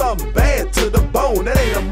something bad to the bone. That ain't a